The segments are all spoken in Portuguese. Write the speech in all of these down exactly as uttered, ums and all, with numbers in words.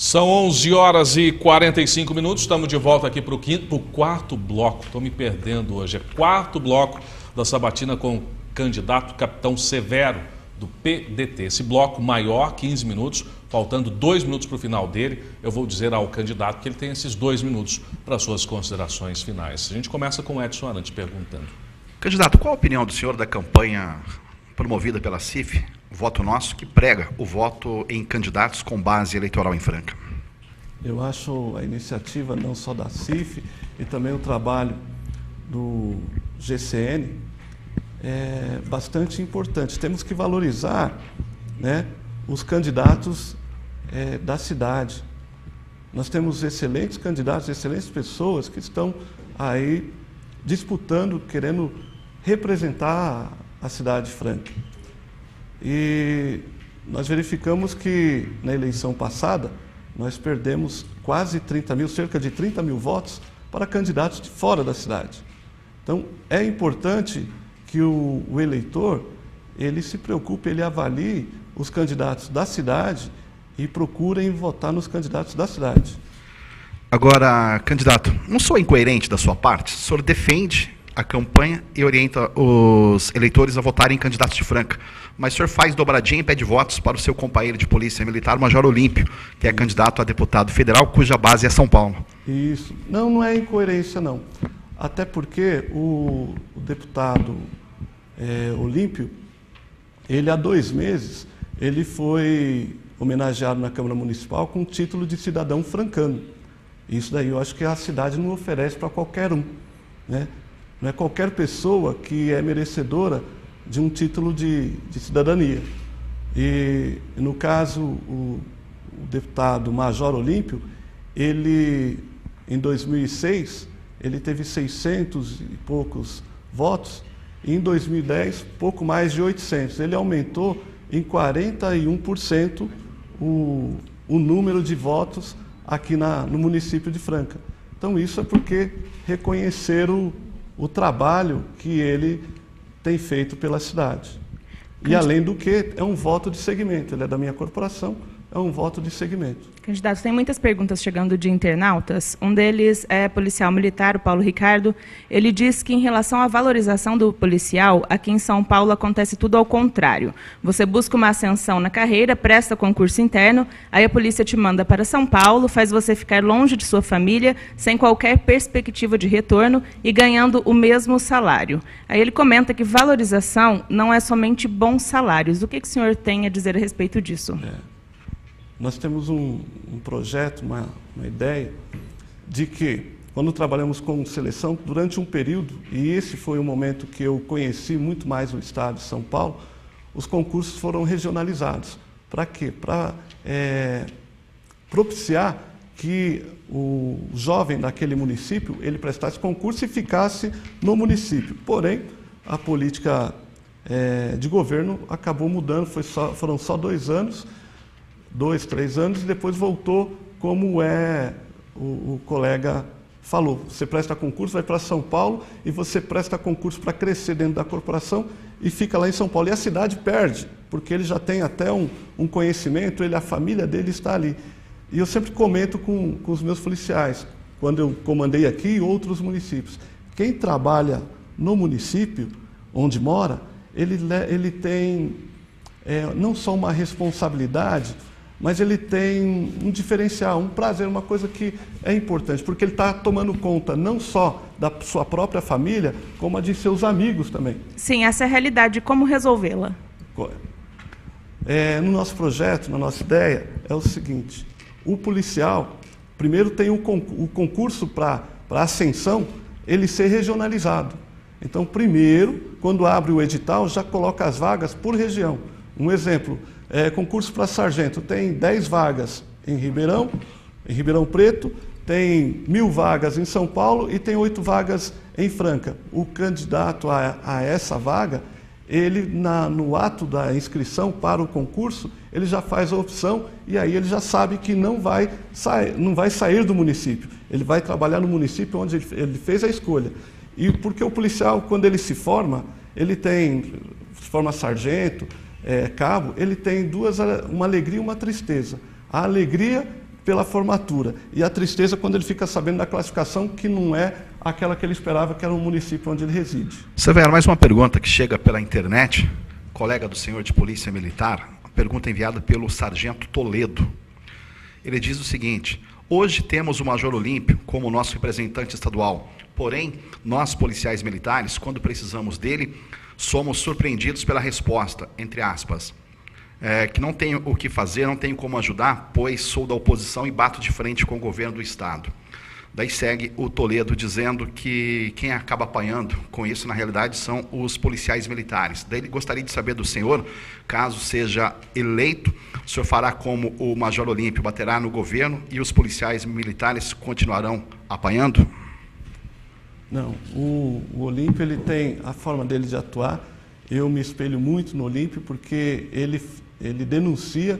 São onze horas e quarenta e cinco minutos, estamos de volta aqui para o quarto bloco, estou me perdendo hoje, é quarto bloco da sabatina com o candidato Capitão Severo, do P D T. Esse bloco maior, quinze minutos, faltando dois minutos para o final dele, eu vou dizer ao candidato que ele tem esses dois minutos para suas considerações finais. A gente começa com o Edson Arantes perguntando. Candidato, qual a opinião do senhor da campanha promovida pela C I F, Voto Nosso, que prega o voto em candidatos com base eleitoral em Franca? Eu acho a iniciativa não só da C I F e também o trabalho do G C N é bastante importante. Temos que valorizar, né, os candidatos é, da cidade. Nós temos excelentes candidatos, excelentes pessoas que estão aí disputando, querendo representar a cidade de Franca. E nós verificamos que na eleição passada nós perdemos quase trinta mil, cerca de trinta mil votos para candidatos de fora da cidade. Então é importante que o, o eleitor ele se preocupe, ele avalie os candidatos da cidade e procurem votar nos candidatos da cidade. Agora, candidato, não sou incoerente da sua parte? O senhor defende a campanha e orienta os eleitores a votarem em candidatos de Franca, mas o senhor faz dobradinha e pede votos para o seu companheiro de polícia militar, Major Olímpio, que é Isso. candidato a deputado federal, cuja base é São Paulo. Isso. Não, não é incoerência, não. Até porque o, o deputado é, Olímpio, ele há dois meses, ele foi homenageado na Câmara Municipal com o título de cidadão francano. Isso daí eu acho que a cidade não oferece para qualquer um, né? Não é qualquer pessoa que é merecedora de um título de, de cidadania. E, no caso, o, o deputado Major Olímpio, ele, em dois mil e seis, ele teve seiscentos e poucos votos, e em dois mil e dez, pouco mais de oitocentos. Ele aumentou em quarenta e um por cento o, o número de votos aqui na, no município de Franca. Então, isso é porque reconheceram o trabalho que ele tem feito pela cidade. E, além do que, é um voto de segmento. Ele é da minha corporação, é um voto de segmento. Candidato, tem muitas perguntas chegando de internautas. Um deles é policial militar, o Paulo Ricardo. Ele diz que, em relação à valorização do policial, aqui em São Paulo acontece tudo ao contrário. Você busca uma ascensão na carreira, presta concurso interno, aí a polícia te manda para São Paulo, faz você ficar longe de sua família, sem qualquer perspectiva de retorno e ganhando o mesmo salário. Aí ele comenta que valorização não é somente bons salários. O que, que o senhor tem a dizer a respeito disso? É. Nós temos um, um projeto, uma, uma ideia de que, quando trabalhamos com seleção, durante um período, e esse foi o momento que eu conheci muito mais o estado de São Paulo, os concursos foram regionalizados. Para quê? Para é, propiciar que o jovem daquele município, ele prestasse concurso e ficasse no município. Porém, a política é, de governo acabou mudando, foi só, foram só dois anos, dois, três anos, e depois voltou como é o, o colega falou. Você presta concurso, vai para São Paulo e você presta concurso para crescer dentro da corporação e fica lá em São Paulo. E a cidade perde, porque ele já tem até um, um conhecimento, ele, a família dele está ali. E eu sempre comento com, com os meus policiais, quando eu comandei aqui e outros municípios. Quem trabalha no município onde mora, ele, ele tem é, não só uma responsabilidade, mas ele tem um diferencial, um prazer, uma coisa que é importante, porque ele está tomando conta não só da sua própria família, como a de seus amigos também. Sim, essa é a realidade. Como resolvê-la? É, no nosso projeto, na nossa ideia, é o seguinte: o policial, primeiro tem o concurso para a ascensão, ele ser regionalizado. Então, primeiro, quando abre o edital, já coloca as vagas por região. Um exemplo, É, concurso para sargento, tem dez vagas em Ribeirão, em Ribeirão Preto, tem mil vagas em São Paulo e tem oito vagas em Franca. O candidato a, a essa vaga, ele na, no ato da inscrição para o concurso, ele já faz a opção e aí ele já sabe que não vai sair, não vai sair do município. Ele vai trabalhar no município onde ele, ele fez a escolha. E porque o policial, quando ele se forma, ele tem, se forma sargento, É, cabo, ele tem duas, uma alegria e uma tristeza. A alegria pela formatura. E a tristeza quando ele fica sabendo da classificação que não é aquela que ele esperava, que era o município onde ele reside. Severo, mais uma pergunta que chega pela internet, colega do senhor de Polícia Militar, uma pergunta enviada pelo Sargento Toledo. Ele diz o seguinte: hoje temos o Major Olímpio como nosso representante estadual, porém, nós policiais militares, quando precisamos dele, somos surpreendidos pela resposta, entre aspas, É, que não tenho o que fazer, não tenho como ajudar, pois sou da oposição e bato de frente com o governo do Estado. Daí segue o Toledo dizendo que quem acaba apanhando com isso, na realidade, são os policiais militares. Daí ele gostaria de saber do senhor, caso seja eleito, o senhor fará como o Major Olímpio, baterá no governo e os policiais militares continuarão apanhando? Não, o, o Olímpio, ele tem a forma dele de atuar. Eu me espelho muito no Olímpio porque ele... ele denuncia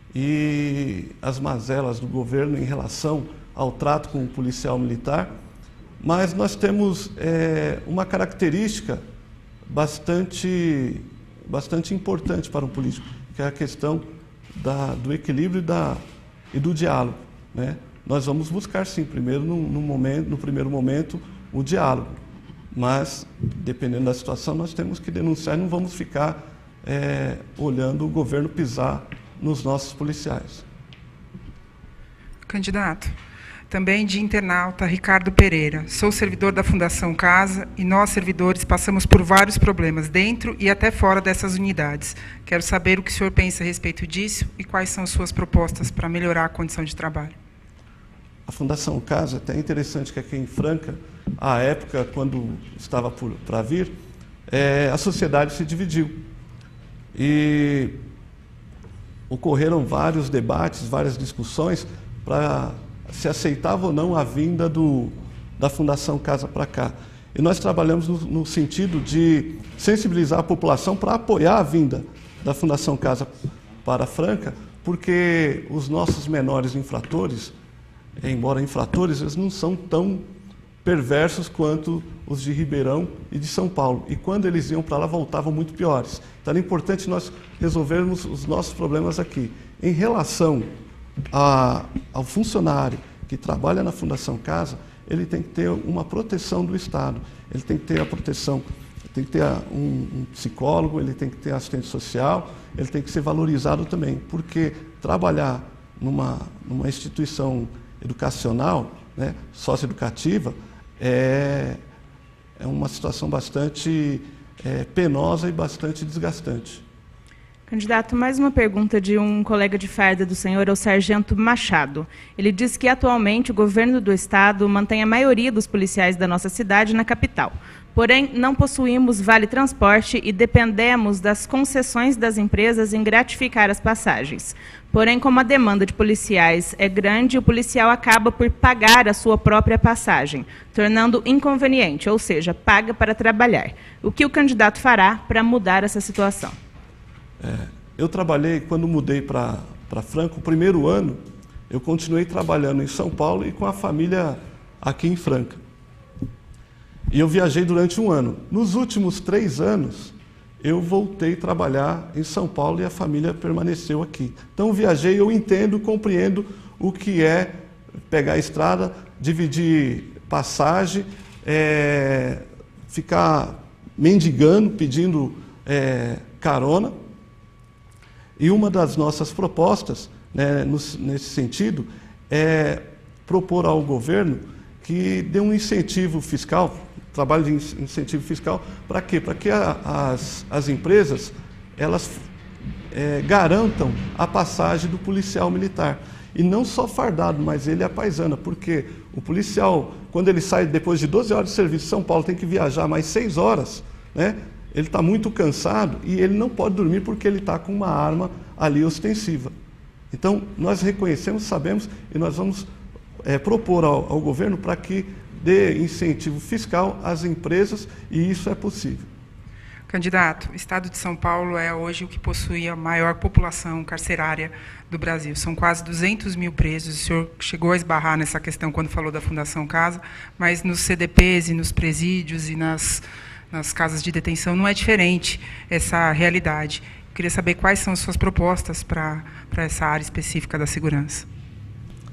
e as mazelas do governo em relação ao trato com o policial militar, mas nós temos é, uma característica bastante, bastante importante para um político, que é a questão da, do equilíbrio e, da, e do diálogo, né? Nós vamos buscar, sim, primeiro, no, no, momento, no primeiro momento, o diálogo, mas, dependendo da situação, nós temos que denunciar e não vamos ficar É, olhando o governo pisar nos nossos policiais. Candidato, também de internauta Ricardo Pereira. Sou servidor da Fundação Casa e nós, servidores, passamos por vários problemas dentro e até fora dessas unidades. Quero saber o que o senhor pensa a respeito disso e quais são suas propostas para melhorar a condição de trabalho. A Fundação Casa, até interessante que aqui em Franca, à época, quando estava para vir, é, a sociedade se dividiu. E ocorreram vários debates, várias discussões para se aceitava ou não a vinda do, da Fundação Casa para cá. E nós trabalhamos no, no sentido de sensibilizar a população para apoiar a vinda da Fundação Casa para Franca, porque os nossos menores infratores, embora infratores, eles não são tão perversos quanto os de Ribeirão e de São Paulo. E quando eles iam para lá, voltavam muito piores. Então, é importante nós resolvermos os nossos problemas aqui. Em relação a, ao funcionário que trabalha na Fundação Casa, ele tem que ter uma proteção do Estado. Ele tem que ter a proteção, tem que ter um, um psicólogo, ele tem que ter assistente social, ele tem que ser valorizado também. Porque trabalhar numa, numa instituição educacional, né, socioeducativa, é, é uma situação bastante é, penosa e bastante desgastante. Candidato, mais uma pergunta de um colega de farda do senhor, é o Sargento Machado. Ele diz que atualmente o governo do estado mantém a maioria dos policiais da nossa cidade na capital. Porém, não possuímos vale transporte e dependemos das concessões das empresas em gratificar as passagens. Porém, como a demanda de policiais é grande, o policial acaba por pagar a sua própria passagem, tornando inconveniente, ou seja, paga para trabalhar. O que o candidato fará para mudar essa situação? É, eu trabalhei, quando mudei para Franca, o primeiro ano, eu continuei trabalhando em São Paulo e com a família aqui em Franca. E eu viajei durante um ano. Nos últimos três anos, eu voltei a trabalhar em São Paulo e a família permaneceu aqui. Então, viajei, eu entendo, compreendo o que é pegar a estrada, dividir passagem, é, ficar mendigando, pedindo é, carona. E uma das nossas propostas, né, nesse sentido, é propor ao governo que dê um incentivo fiscal, trabalho de incentivo fiscal, para quê? Para que a, as, as empresas elas, é, garantam a passagem do policial militar. E não só fardado, mas ele é paisana, porque o policial, quando ele sai depois de doze horas de serviço em São Paulo, tem que viajar mais seis horas, né? Ele está muito cansado e ele não pode dormir porque ele está com uma arma ali ostensiva. Então, nós reconhecemos, sabemos e nós vamos é, propor ao, ao governo para que dê incentivo fiscal às empresas e isso é possível. Candidato, o Estado de São Paulo é hoje o que possui a maior população carcerária do Brasil. São quase duzentos mil presos. O senhor chegou a esbarrar nessa questão quando falou da Fundação Casa, mas nos C D Ps e nos presídios e nas, nas casas de detenção não é diferente essa realidade. Eu queria saber quais são as suas propostas para, para essa área específica da segurança.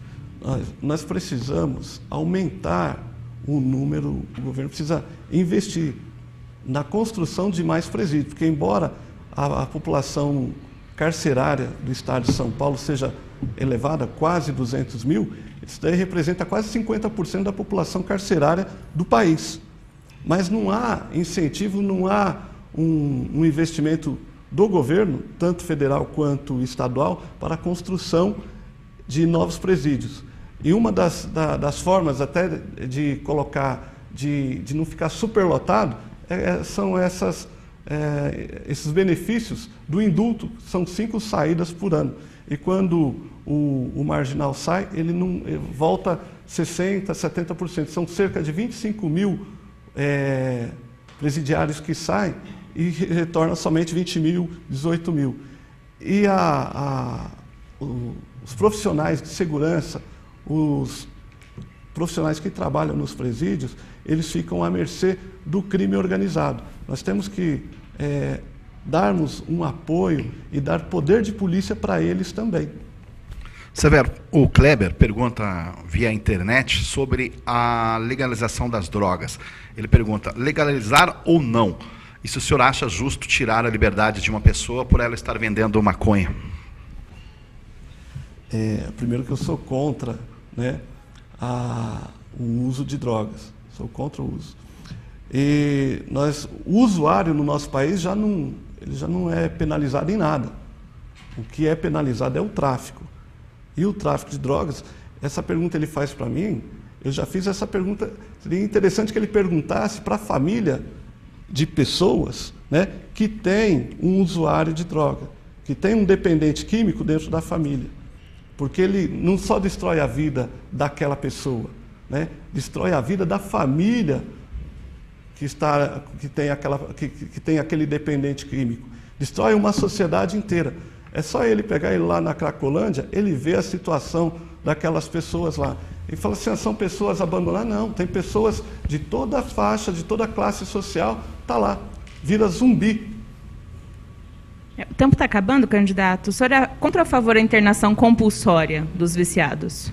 nós, nós precisamos aumentar o número, o governo precisa investir na construção de mais presídios, porque embora a, a população carcerária do estado de São Paulo seja elevada, quase duzentos mil, isso daí representa quase cinquenta por cento da população carcerária do país. Mas não há incentivo, não há um, um investimento do governo, tanto federal quanto estadual, para a construção de novos presídios. E uma das, da, das formas até de colocar, de, de não ficar superlotado, é, são essas, é, esses benefícios do indulto, são cinco saídas por ano. E quando o, o marginal sai, ele não ele volta sessenta por cento, setenta por cento. São cerca de vinte e cinco mil é, presidiários que saem e retorna somente vinte mil, dezoito mil. E a, a, o, os profissionais de segurança, os profissionais que trabalham nos presídios, eles ficam à mercê do crime organizado. Nós temos que é, darmos um apoio e dar poder de polícia para eles também. Severo, o Kleber pergunta via internet sobre a legalização das drogas. Ele pergunta, legalizar ou não? E se o senhor acha justo tirar a liberdade de uma pessoa por ela estar vendendo maconha? É, primeiro que eu sou contra, né, a, o uso de drogas. Sou contra o uso. E nós, o usuário no nosso país já não, ele já não é penalizado em nada. O que é penalizado é o tráfico. E o tráfico de drogas, essa pergunta ele faz para mim, eu já fiz essa pergunta, seria interessante que ele perguntasse para a família de pessoas, né, que tem um usuário de droga, que tem um dependente químico dentro da família. Porque ele não só destrói a vida daquela pessoa, né, destrói a vida da família que, está, que, tem aquela, que, que tem aquele dependente químico. Destrói uma sociedade inteira. É só ele pegar ele lá na Cracolândia, ele vê a situação daquelas pessoas lá. E fala assim, são pessoas abandonadas? Não, tem pessoas de toda a faixa, de toda a classe social, está lá, vira zumbi. O tempo está acabando, candidato. O senhor é contra ou a favor da internação compulsória dos viciados?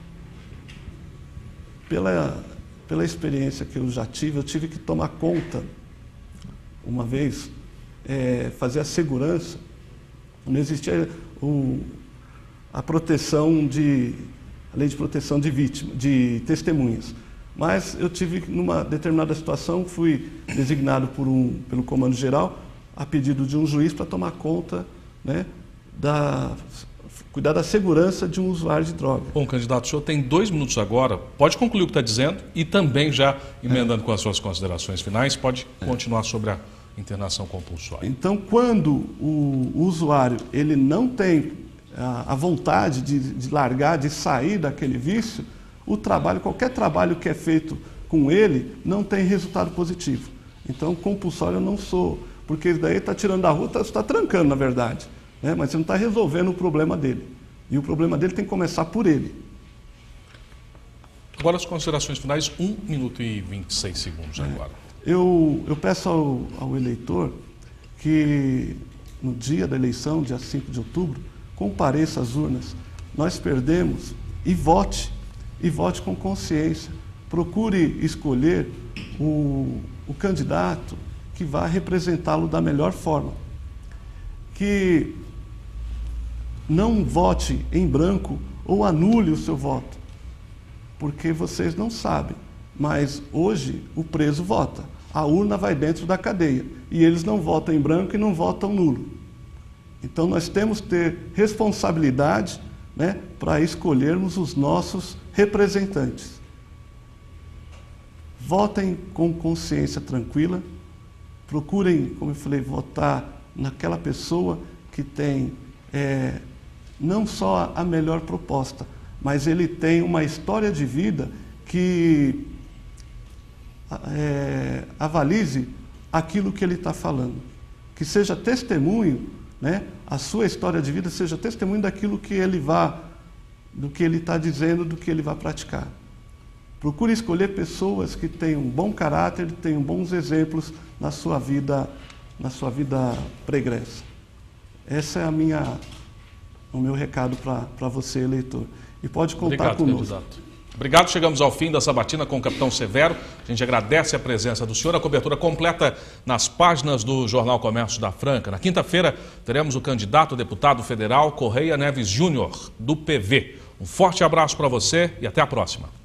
Pela, pela experiência que eu já tive, eu tive que tomar conta, uma vez, é, fazer a segurança. Não existia o, a proteção de, a lei de proteção de vítimas, de testemunhas. Mas eu tive, numa determinada situação, fui designado por um, pelo Comando Geral, a pedido de um juiz, para tomar conta, né, da, cuidar da segurança de um usuário de droga. Bom, candidato, o senhor tem dois minutos agora, pode concluir o que está dizendo e também já emendando é. com as suas considerações finais, pode é. continuar sobre a internação compulsória. Então, quando o, o usuário ele não tem a, a vontade de, de largar, de sair daquele vício, o trabalho, qualquer trabalho que é feito com ele, não tem resultado positivo. Então, compulsório eu não sou, porque isso daí está tirando da rua, está tá trancando, na verdade, né? Mas você não está resolvendo o problema dele. E o problema dele tem que começar por ele. Agora as considerações finais, um minuto e vinte e seis segundos agora. É. Eu, eu peço ao, ao eleitor que no dia da eleição, dia cinco de outubro, compareça às urnas. Nós perdemos e vote, e vote com consciência. Procure escolher o, o candidato que vai representá-lo da melhor forma. Que não vote em branco ou anule o seu voto, porque vocês não sabem, mas hoje o preso vota. A urna vai dentro da cadeia e eles não votam em branco e não votam nulo. Então nós temos que ter responsabilidade, né, para escolhermos os nossos representantes. Votem com consciência tranquila, procurem, como eu falei, votar naquela pessoa que tem é, não só a melhor proposta, mas ele tem uma história de vida que É, avalize aquilo que ele está falando, que seja testemunho, né, a sua história de vida seja testemunho daquilo que ele vá, do que ele está dizendo, do que ele vai praticar. Procure escolher pessoas que tenham um bom caráter, tenham bons exemplos na sua vida, na sua vida pregressa. Essa é a minha, o meu recado para você, eleitor. e pode contar Obrigado, conosco. candidato. Obrigado, chegamos ao fim da sabatina com o capitão Severo. A gente agradece a presença do senhor, a cobertura completa nas páginas do Jornal Comércio da Franca. Na quinta-feira teremos o candidato a deputado federal Correia Neves Júnior, do P V. Um forte abraço para você e até a próxima.